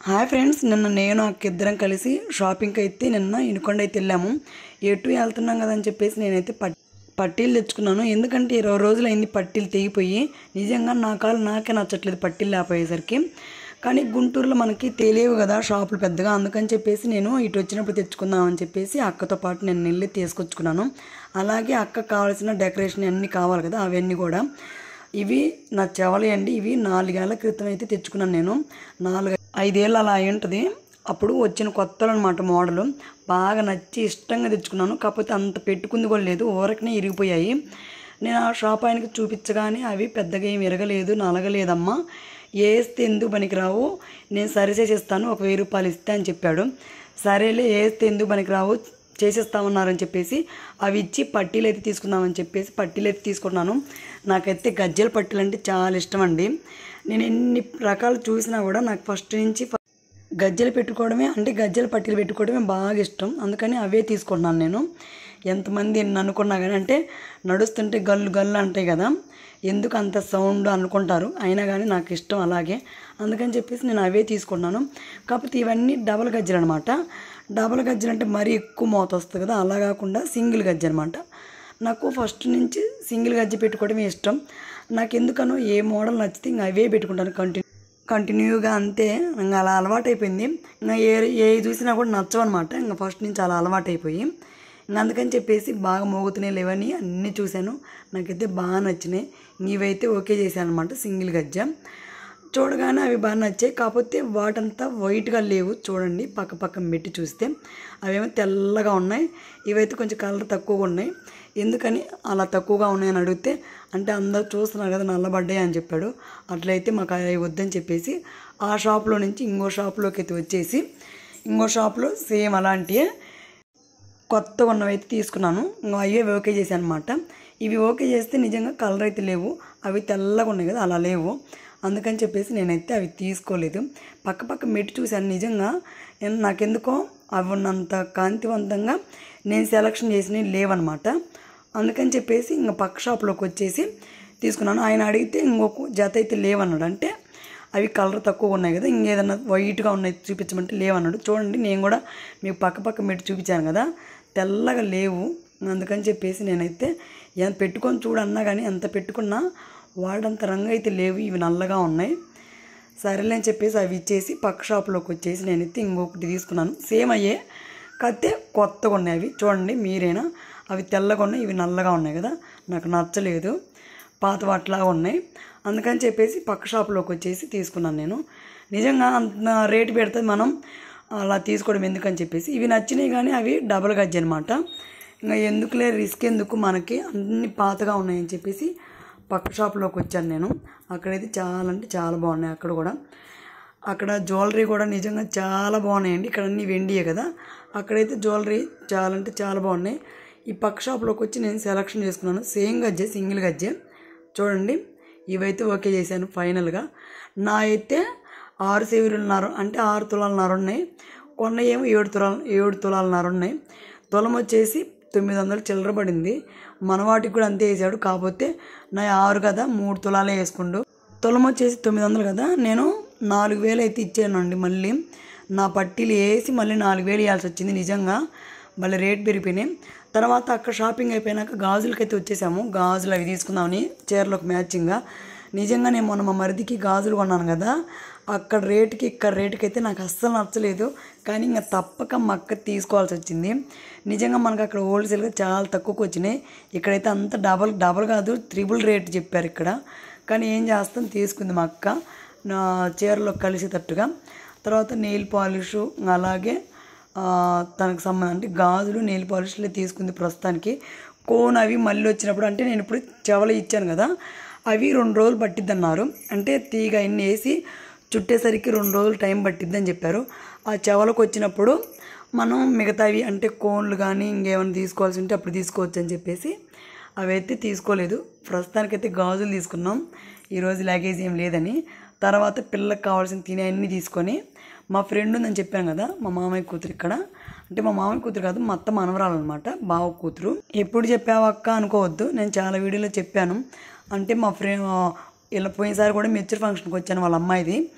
Hi friends, నిన్న నేను అక్కిద్దరం కలిసి షాపింగ్కి అయితే నిన్న ఇనుకొండ అయితే వెళ్ళాము. ఎటు వెళ్తున్నాం కదా అని చెప్పేసి నేనైతే పట్టీలు తెచ్చుకున్నాను. ఎందుకంటే 20 రోజులు అయింది పట్టీలు తెగిపోయి. నిజంగా నా కాలు నాకే నచ్చట్లేదు పట్టీలు లేకపోయేసరికి. కానీ గుంటూరులో మనకి తెలియవు కదా షాపులు పెద్దగా, అందుకని చెప్పేసి నేను ఇటు వచ్చినప్పుడు తెచ్చుకుందామని చెప్పేసి అక్కతో పాటు నేను వెళ్ళి తీసుకొచ్చుకున్నాను. అలాగే అక్కకు కావాల్సిన డెకరేషన్ అన్నీ కావాలి కదా, అవన్నీ కూడా. ఇవి నా చెవలి అండి. ఇవి 4 ఏళ్ల క్రితం అయితే తెచ్చుకున్నాను నేను. 4-5 ఏళ్ళు అలా అయి ఉంటుంది. అప్పుడు వచ్చిన కొత్తలు అనమాట మోడలు. బాగా నచ్చి ఇష్టంగా తెచ్చుకున్నాను. కాకపోతే అంత పెట్టుకుంది కూడా లేదు, ఊరకనే ఇరిగిపోయాయి. నేను ఆ షాప్ ఆయనకి చూపించగానే అవి పెద్దగా ఏమి ఇరగలేదు, నలగలేదమ్మా, వేస్తే ఎందుకు పనికిరావు, నేను సరి చేసేస్తాను, ఒక 1000 రూపాయలు ఇస్తే అని చెప్పాడు. సరేలే, వేస్తే ఎందుకు పనికిరావు, చేసేస్తామన్నారని చెప్పేసి అవి ఇచ్చి పట్టీలు అయితే తీసుకుందామని చెప్పేసి పట్టీలు అయితే తీసుకున్నాను. నాకైతే గజ్జల పట్టీలు అంటే చాలా ఇష్టం అండి. నేను ఎన్ని రకాలు చూసినా కూడా నాకు ఫస్ట్ నుంచి గజ్జలు పెట్టుకోవడమే, అంటే గజ్జల పట్టీలు పెట్టుకోవడమే బాగా ఇష్టం. అందుకని అవే తీసుకున్నాను నేను. ఎంతమంది ఎన్ని అనుకున్నా కానీ, అంటే నడుస్తుంటే గల్లు గల్లు అంటాయి కదా, ఎందుకు అంత సౌండ్ అనుకుంటారు, అయినా కానీ నాకు ఇష్టం అలాగే. అందుకని చెప్పేసి నేను అవే తీసుకున్నాను. కాకపోతే ఇవన్నీ డబల్ గజ్జలు అనమాట. డబల్ గజ్జలు అంటే మరీ ఎక్కువ మోత వస్తుంది కదా, అలా కాకుండా సింగిల్ గజ్జ అనమాట. నాకు ఫస్ట్ నుంచి సింగిల్ గజ్జ పెట్టుకోవడమే ఇష్టం. నాకు ఎందుకనో ఏ మోడల్ నచ్చితే ఇంకా అవే పెట్టుకుంటాను కంటిన్యూగా. అంతే, ఇంకా అలా అలవాటైపోయింది. ఇంకా ఏ చూసినా కూడా నచ్చవన్నమాట. ఇంకా ఫస్ట్ నుంచి అలా అలవాటైపోయి ఇంకా అందుకని చెప్పేసి బాగా మోగుతున్నాయి లేవని అన్నీ చూశాను. నాకైతే బాగా నచ్చినాయి. ఇవైతే ఓకే చేశాను అనమాట. సింగిల్ గజ్జ చూడగానే అవి బాగా నచ్చాయి. కాకపోతే వాటంతా వైట్గా లేవు. చూడండి, పక్క పెట్టి చూస్తే అవేమో తెల్లగా ఉన్నాయి. ఇవైతే కొంచెం కలర్ తక్కువగా ఉన్నాయి. ఎందుకని అలా తక్కువగా ఉన్నాయని అడిగితే, అంటే అందరూ చూస్తున్నారు కదా నల్లబడ్డాయి అని చెప్పాడు. అట్లయితే మాకు అవి వద్దని చెప్పేసి ఆ షాప్లో నుంచి ఇంకో షాప్లోకి అయితే వచ్చేసి ఇంకో షాప్లో సేమ్ అలాంటివే కొత్తగా ఉన్నవైతే తీసుకున్నాను. అవే ఓకే చేశాను అనమాట. ఇవి ఓకే చేస్తే నిజంగా కలర్ అయితే లేవు, అవి తెల్లగా ఉన్నాయి కదా, అలా లేవు. అందుకని చెప్పేసి నేనైతే అవి తీసుకోలేదు. పక్క మెట్టి చూశాను. నిజంగా నాకెందుకో అవి ఉన్నంత కాంతివంతంగా నేను సెలక్షన్ చేసినవి లేవన్నమాట. అందుకని చెప్పేసి ఇంకా పక్క షాప్లోకి వచ్చేసి తీసుకున్నాను. ఆయన అడిగితే ఇంకొక జత అయితే లేవన్నాడు. అంటే అవి కలర్ తక్కువగా ఉన్నాయి కదా, ఇంకేదన్నా వైట్గా ఉన్నాయి చూపించమంటే లేవన్నాడు. చూడండి, నేను కూడా మీకు పక్క మెట్టి చూపించాను కదా, తెల్లగా లేవు. అందుకని చెప్పేసి నేనైతే ఎంత పెట్టుకొని చూడన్నా కానీ ఎంత పెట్టుకున్నా వాడంత రంగు అయితే లేవు, ఇవి నల్లగా ఉన్నాయి. సరేలే అని చెప్పేసి అవి ఇచ్చేసి పక్క షాప్లోకి వచ్చేసి నేనైతే ఇంకొకటి తీసుకున్నాను. సేమ్ అయ్యే, కాకపోతే కొత్తగా ఉన్నాయి అవి. చూడండి మీరైనా, అవి తెల్లగా ఉన్నాయి, ఇవి నల్లగా ఉన్నాయి కదా, నాకు నచ్చలేదు, పాత వాటిలాగా ఉన్నాయి. అందుకని చెప్పేసి పక్క షాప్లోకి వచ్చేసి తీసుకున్నాను నేను. నిజంగా అంత రేటు పెడితే మనం అలా తీసుకోవడం ఎందుకని చెప్పేసి ఇవి నచ్చినాయి. కానీ అవి డబుల్ గజ్జ అనమాట. ఇంకా ఎందుకులే రిస్క్ ఎందుకు, మనకి అన్ని పాతగా ఉన్నాయని చెప్పేసి పక్క షాప్లోకి వచ్చాను నేను. అక్కడైతే చాలా అంటే చాలా బాగున్నాయి. అక్కడ జ్యువెలరీ కూడా నిజంగా చాలా బాగున్నాయండి. ఇక్కడ అన్నీ వెండియే కదా, అక్కడైతే జ్యువెలరీ చాలా అంటే చాలా బాగున్నాయి. ఈ పక్క షాప్లోకి వచ్చి నేను సెలక్షన్ చేసుకున్నాను. సేమ్ గజ్జే, సింగిల్ గజ్జే. చూడండి, ఇవైతే ఓకే చేశాను ఫైనల్గా. నా అయితే 6 సెవరులున్నారు, అంటే 6 తులాలన్నర ఉన్నాయి. కొన్న ఏమో 7 తులాలన్నర ఉన్నాయి. తులం వచ్చేసి 900 చిల్లర పడింది. మనవాటికి కూడా అంతే వేసాడు. కాకపోతే నా 6 కదా, 3 తులాలే వేసుకుండు. తులం వచ్చేసి 900 కదా, నేను 4000 అయితే ఇచ్చానండి. మళ్ళీ నా పట్టీలు వేసి మళ్ళీ 4000 ఇవ్వాల్సి వచ్చింది. నిజంగా మళ్ళీ రేట్ పెరిగిపోయినాయి. తర్వాత అక్కడ షాపింగ్ అయిపోయినాక గాజులకైతే వచ్చేసాము. గాజులు అవి తీసుకుందామని చీరలకు మ్యాచింగ్గా. నిజంగా నేను మొన్న మా మరిదికి గాజులు కొన్నాను కదా, అక్కడ రేటుకి ఇక్కడ రేటుకి అయితే నాకు అస్సలు నచ్చలేదు. కానీ ఇంకా తప్పక మా అక్క తీసుకోవాల్సి వచ్చింది. నిజంగా మనకు అక్కడ హోల్సేల్గా చాలా తక్కువకి వచ్చినాయి. ఇక్కడైతే అంత డబల్ కాదు, 3 రేట్ చెప్పారు ఇక్కడ. కానీ ఏం చేస్తాం, తీసుకుంది మా అక్క నా చీరలో కలిసేటట్టుగా. తర్వాత నెయిల్ పాలిషు, అలాగే తనకు సంబంధం అంటే గాజులు, నెయిల్ పాలిష్లే తీసుకుంది ప్రస్తుతానికి. కోన్ అవి మళ్ళీ వచ్చినప్పుడు, అంటే నేను ఇప్పుడు చెవలు ఇచ్చాను కదా, అవి 2 రోజులు పట్టిద్ది అన్నారు. అంటే తీగ అన్నీ వేసి చుట్టేసరికి 2 రోజులు టైం పట్టిద్దని చెప్పారు. ఆ చెవలకు వచ్చినప్పుడు మనం మిగతావి అంటే కోన్లు కానీ ఇంకేమైనా తీసుకోవాల్సి ఉంటే అప్పుడు తీసుకోవచ్చు అని చెప్పేసి అవైతే తీసుకోలేదు. ప్రస్తుతానికైతే గాజులు తీసుకున్నాం. ఈరోజు లగేజ్ ఏం లేదని. తర్వాత పిల్లలకు కావాల్సిన తినే అన్నీ తీసుకొని, మా ఫ్రెండ్ ఉందని చెప్పాను కదా, మా మామయ్య కూతురు ఇక్కడ, అంటే మా మామయ్య కూతురు కాదు, మా అత్త మనవరాలు అనమాట, బావ కూతురు. ఎప్పుడు చెప్పావు అక్క అనుకోవద్దు, నేను చాలా వీడియోలో చెప్పాను. అంటే మా ఫ్రెండ్ ఇలా పోయినసారి కూడా మెచ్యూర్ ఫంక్షన్కి వచ్చాను వాళ్ళ అమ్మాయిది.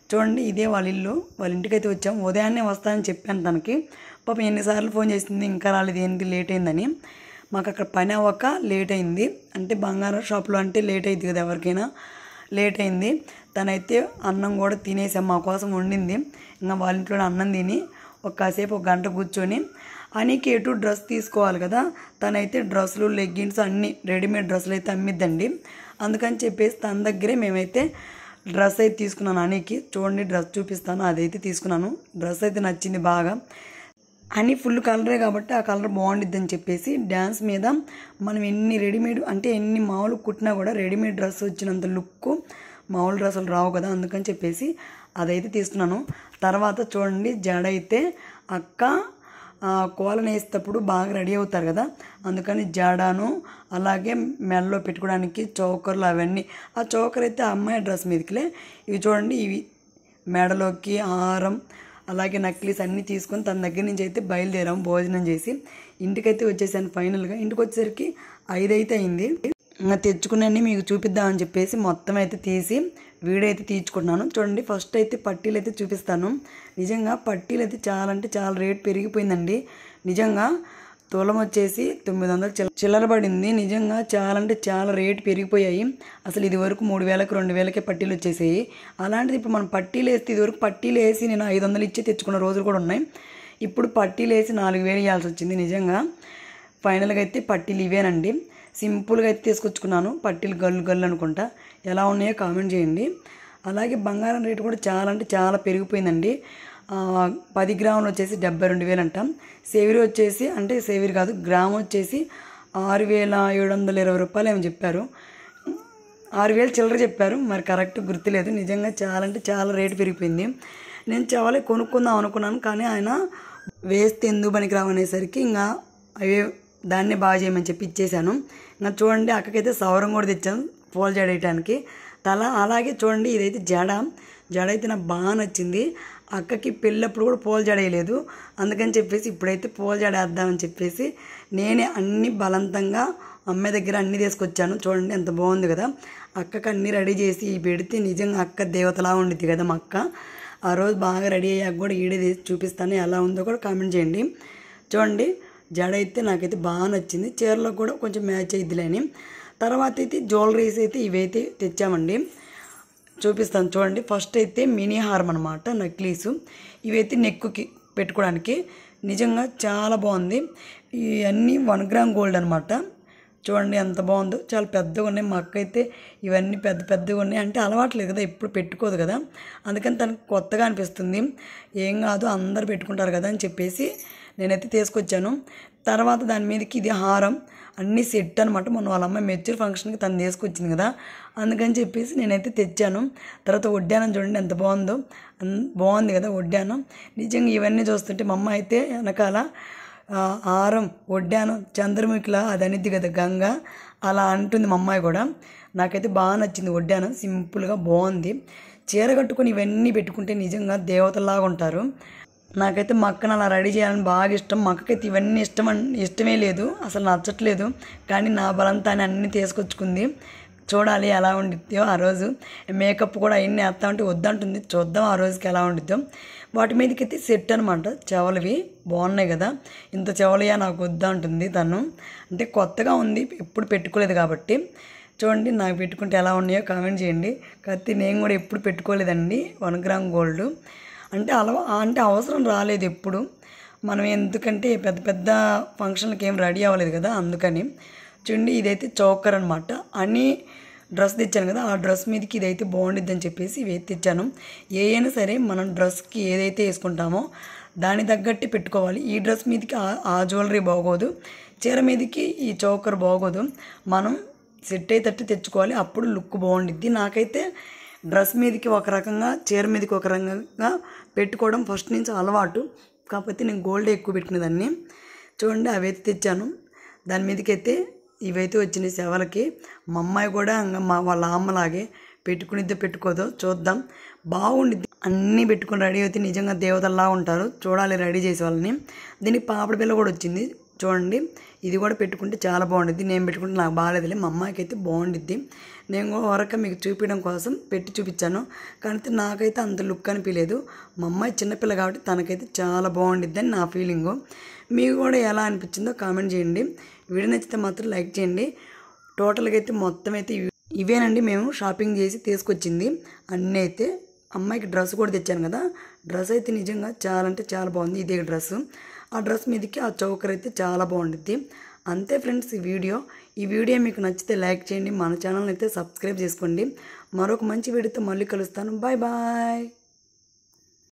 చూడండి ఇదే వాళ్ళ ఇల్లు. వాళ్ళ ఇంటికి అయితే వచ్చాం. ఉదయాన్నే వస్తానని చెప్పాను తనకి. పాపం ఎన్నిసార్లు ఫోన్ చేసింది ఇంకా రాలేదు, ఏంటి లేట్ అయిందని. మాకు అక్కడ పని అవ్వక లేట్ అయింది. అంటే బంగారం షాప్లో అంటే లేట్ అయింది కదా ఎవరికైనా, లేట్ అయింది. తనైతే అన్నం కూడా తినేసాం, మా కోసం వండింది. ఇంకా వాళ్ళ ఇంట్లో అన్నం తిని కాసేపు ఒక గంట కూర్చొని అనికి ఎటు డ్రెస్ తీసుకోవాలి కదా, తనైతే డ్రెస్సులు లెగ్గిన్స్ అన్నీ రెడీమేడ్ డ్రెస్సులు అయితే అమ్మిద్దండి. అందుకని చెప్పేసి తన దగ్గరే మేమైతే డ్రెస్ అయితే తీసుకున్నాను అనికి. చూడండి డ్రెస్ చూపిస్తాను, అదైతే తీసుకున్నాను. డ్రెస్ అయితే నచ్చింది బాగా. అని ఫుల్ కలరే కాబట్టి ఆ కలర్ బాగుండిద్ది అని చెప్పేసి డ్యాన్స్ మీద మనం ఎన్ని రెడీమేడ్ అంటే ఎన్ని మామూలు కుట్టినా కూడా రెడీమేడ్ డ్రెస్ వచ్చినంత లుక్ మామూలు డ్రెస్సులు రావు కదా, అందుకని చెప్పేసి అదైతే తీసుకున్నాను. తర్వాత చూడండి జడ అయితే అక్క కోలను వేసేటప్పుడు బాగా రెడీ అవుతారు కదా, అందుకని జడను అలాగే మెడలో పెట్టుకోవడానికి చౌకర్లు అవన్నీ. ఆ చౌకర్ అయితే ఆ అమ్మాయి డ్రెస్ మీదకిలే. ఇవి చూడండి, ఇవి మెడలోకి హారం అలాగే నక్లీస్ అన్నీ తీసుకొని తన దగ్గర నుంచి అయితే బయలుదేరాము భోజనం చేసి. ఇంటికైతే వచ్చేసాను ఫైనల్గా. ఇంటికి వచ్చేసరికి 5 అయితే అయింది. ఇంకా తెచ్చుకున్నాన్ని మీకు చూపిద్దామని చెప్పేసి మొత్తం అయితే తీసి వీడియో అయితే తీర్చుకుంటున్నాను. చూడండి ఫస్ట్ అయితే పట్టీలు అయితే చూపిస్తాను. నిజంగా పట్టీలు అయితే చాలా అంటే చాలా రేట్ పెరిగిపోయిందండి. నిజంగా తులం వచ్చేసి 900 చిల్లర పడింది. నిజంగా చాలా అంటే చాలా రేటు పెరిగిపోయాయి. అసలు ఇది వరకు 3000కి 2000కే పట్టీలు వచ్చేసాయి. అలాంటిది ఇప్పుడు మనం పట్టీలు వేస్తే ఇది వరకు పట్టీలు వేసి నేను 500 ఇచ్చి తెచ్చుకున్న రోజులు కూడా ఉన్నాయి. ఇప్పుడు పట్టీలు వేసి 4000 ఇవ్వాల్సి వచ్చింది. నిజంగా ఫైనల్గా అయితే పట్టీలు ఇవేనండి. సింపుల్గా అయితే తీసుకొచ్చుకున్నాను. పట్టీలు గల్లు గల్లు అనుకుంటా. ఎలా ఉన్నాయో కామెంట్ చేయండి. అలాగే బంగారం రేటు కూడా చాలా అంటే చాలా పెరిగిపోయిందండి. 10 గ్రాములు వచ్చేసి 72,000 అంటాం. సేవిరి వచ్చేసి అంటే సేవిరి కాదు, గ్రామ్ వచ్చేసి 6,720 రూపాయలు ఏమో చెప్పారు. 6,000 చిల్లర చెప్పారు, మరి కరెక్ట్ గుర్తులేదు. నిజంగా చాలా అంటే చాలా రేటు పెరిగిపోయింది. నేను చవలే కొనుక్కుందాం అనుకున్నాను, కానీ ఆయన వేస్తే ఎందుకు పనికి రావనేసరికి ఇంకా అవే దాన్నే బాగా చేయమని చెప్పి ఇచ్చేసాను. ఇంకా చూడండి అక్కకైతే సౌరం కూడా తెచ్చాను పూల జడ వేయడానికి తల. అలాగే చూడండి ఇదైతే జడ అయితే నాకు బాగా నచ్చింది. అక్కకి పెళ్ళప్పుడు కూడా పూల జడ వేయలేదు, అందుకని చెప్పేసి ఇప్పుడైతే పూల జడ వేద్దామని చెప్పేసి నేనే అన్ని బలవంతంగా అమ్మాయి దగ్గర అన్నీ తీసుకొచ్చాను. చూడండి ఎంత బాగుంది కదా. అక్కకి అన్నీ రెడీ చేసి పెడితే నిజంగా అక్క దేవతలా ఉండిద్ది కదా మా అక్క. ఆ రోజు బాగా రెడీ అయ్యాక కూడా ఈడే చూపిస్తాను, ఎలా ఉందో కూడా కామెంట్ చేయండి. చూడండి జడ అయితే నాకైతే బాగా నచ్చింది. చీరలో కూడా కొంచెం మ్యాచ్ అయ్యిద్దిలేని. తర్వాత అయితే జ్యువెలరీస్ అయితే ఇవైతే తెచ్చామండి, చూపిస్తాను చూడండి. ఫస్ట్ అయితే మినీ హారం అనమాట, నక్లీసు. ఇవైతే నెక్కుకి పెట్టుకోవడానికి నిజంగా చాలా బాగుంది. ఇవన్నీ 1 గ్రామ్ గోల్డ్ అనమాట. చూడండి ఎంత బాగుందో, చాలా పెద్దగా ఉన్నాయి. మా అక్క అయితే ఇవన్నీ పెద్ద పెద్దగా ఉన్నాయి, అంటే అలవాట్లేదు కదా, ఎప్పుడు పెట్టుకోదు కదా, అందుకని తనకు కొత్తగా అనిపిస్తుంది. ఏం కాదు అందరు పెట్టుకుంటారు కదా అని చెప్పేసి నేనైతే తీసుకొచ్చాను. తర్వాత దాని మీదకి ఇది హారం అన్నీ సెట్ అనమాట. మొన్న వాళ్ళ అమ్మాయి మెచ్యూర్ ఫంక్షన్కి తను తీసుకొచ్చింది కదా, అందుకని చెప్పేసి నేనైతే తెచ్చాను. తర్వాత వడ్డానం చూడండి ఎంత బాగుందో, బాగుంది కదా వడ్డానం. నిజంగా ఇవన్నీ చూస్తుంటే మా అమ్మ అయితే వెనకాల హారం వడ్డానం చంద్రముఖిలా అది అనిద్ది కదా గంగ, అలా అంటుంది మా అమ్మాయి కూడా. నాకైతే బాగా నచ్చింది వడ్డానం, సింపుల్గా బాగుంది. చీర కట్టుకొని ఇవన్నీ పెట్టుకుంటే నిజంగా దేవతలాగా ఉంటారు. నాకైతే మా అక్కను అలా రెడీ చేయాలని బాగా ఇష్టం. మా అక్కకైతే ఇవన్నీ ఇష్టమే లేదు, అసలు నచ్చట్లేదు. కానీ నా బలంతాన్ని అన్నీ తీసుకొచ్చుకుంది. చూడాలి ఎలా ఉండిద్దో ఆ రోజు. మేకప్ కూడా అవన్నీ వేస్తా ఉంటే వద్దంటుంది, చూద్దాం ఆ రోజుకి ఎలా ఉండిద్దో. వాటి మీదకి అయితే సెట్ అనమాట, చెవలవి బాగున్నాయి కదా. ఇంత చెవలయా నాకు వద్దా ఉంటుంది తను, అంటే కొత్తగా ఉంది ఎప్పుడు పెట్టుకోలేదు కాబట్టి. చూడండి నాకు పెట్టుకుంటే ఎలా ఉన్నాయో కామెంట్ చేయండి. కాకపోతే నేను కూడా ఎప్పుడు పెట్టుకోలేదండి 1 గ్రామ్ గోల్డ్. అంటే అవసరం రాలేదు ఎప్పుడు మనం, ఎందుకంటే పెద్ద పెద్ద ఫంక్షన్లకి ఏం రెడీ అవ్వలేదు కదా, అందుకని. చూడండి ఇదైతే చౌకర్ అనమాట. అని డ్రెస్ తెచ్చాను కదా, ఆ డ్రెస్ మీదకి ఇదైతే బాగుండిద్ది అని చెప్పేసి ఇవి తెచ్చాను. అయినా సరే మనం డ్రెస్కి ఏదైతే వేసుకుంటామో దాని తగ్గట్టు పెట్టుకోవాలి. ఈ డ్రెస్ మీదకి ఆ జ్యువెలరీ బాగోదు, చీర మీదకి ఈ చౌకర్ బాగోదు. మనం సెట్ అయ్యేటట్టు తెచ్చుకోవాలి, అప్పుడు లుక్ బాగుండిద్ది. నాకైతే డ్రెస్ మీదకి ఒక రకంగా చీర మీదకి ఒక రకంగా పెట్టుకోవడం ఫస్ట్ నుంచి అలవాటు. కాకపోతే నేను గోల్డ్ ఎక్కువ పెట్టుకునేదాన్ని. చూడండి అవైతే తెచ్చాను. దాని మీదకైతే ఇవైతే వచ్చినాయి సేవలకి. మా అమ్మాయి కూడా ఇంకా వాళ్ళ అమ్మలాగే పెట్టుకునిద్దో పెట్టుకోదో చూద్దాం, బాగుండిద్ది. అన్నీ పెట్టుకుని రెడీ అయితే నిజంగా దేవతల్లా ఉంటారు. చూడాలి రెడీ చేసే వాళ్ళని. దీనికి పాపడ పిల్ల కూడా వచ్చింది. చూడండి, ఇది కూడా పెట్టుకుంటే చాలా బాగుండిద్ది. నేను పెట్టుకుంటే నాకు బాగాలేదులే, మా అమ్మాయికి అయితే బాగుండిద్ది. నేను వరకు మీకు చూపించడం కోసం పెట్టి చూపించాను, కానీ నాకైతే అంత లుక్ అనిపించలేదు. మా అమ్మాయి చిన్నపిల్ల కాబట్టి తనకైతే చాలా బాగుండిద్ది అని నా ఫీలింగు. మీకు కూడా ఎలా అనిపించిందో కామెంట్ చేయండి. వీడియో నచ్చితే మాత్రం లైక్ చేయండి. టోటల్గా అయితే మొత్తం అయితే ఇవేనండి మేము షాపింగ్ చేసి తీసుకొచ్చింది. అన్నీ అయితే అమ్మాయికి డ్రెస్ కూడా తెచ్చాను కదా, డ్రెస్ అయితే నిజంగా చాలా అంటే చాలా బాగుంది. ఇదే డ్రెస్సు, ఆ డ్రెస్ మీదకి ఆ చౌకర్ అయితే చాలా బాగుంటుంది. అంతే ఫ్రెండ్స్ ఈ వీడియో మీకు నచ్చితే లైక్ చేయండి. మన ఛానల్ని అయితే సబ్స్క్రైబ్ చేసుకోండి. మరొక మంచి వీడియోతో మళ్ళీ కలుస్తాను. Bye bye.